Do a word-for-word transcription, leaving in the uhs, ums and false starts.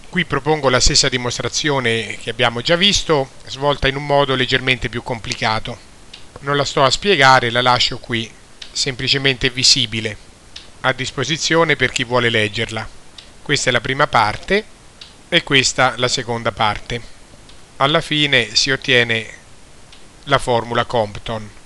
Qui propongo la stessa dimostrazione che abbiamo già visto, svolta in un modo leggermente più complicato. Non la sto a spiegare, la lascio qui, semplicemente visibile, a disposizione per chi vuole leggerla. Questa è la prima parte e questa la seconda parte. Alla fine si ottiene la formula Compton.